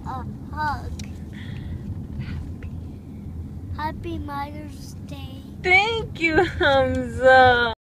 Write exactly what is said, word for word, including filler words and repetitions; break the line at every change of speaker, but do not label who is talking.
a hug. Happy Mother's Day.
Thank you, Hamza.